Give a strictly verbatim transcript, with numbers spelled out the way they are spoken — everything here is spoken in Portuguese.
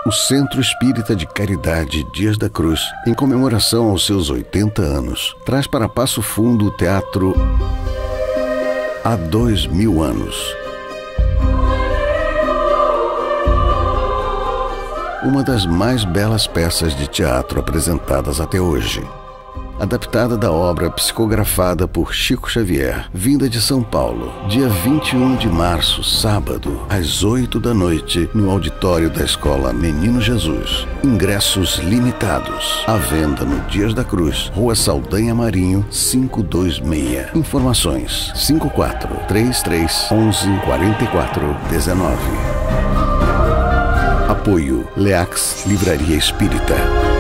O Centro Espírita de Caridade Dias da Cruz, em comemoração aos seus oitenta anos, traz para Passo Fundo o teatro Há Dois Mil Anos. Uma das mais belas peças de teatro apresentadas até hoje. Adaptada da obra psicografada por Chico Xavier, vinda de São Paulo, dia vinte e um de março, sábado, às oito da noite, no auditório da Escola Menino Jesus. Ingressos limitados. À venda no Dias da Cruz, Rua Saldanha Marinho, quinhentos e vinte e seis. Informações: cinco quatro três três onze quarenta e quatro dezenove. Apoio Leax Livraria Espírita.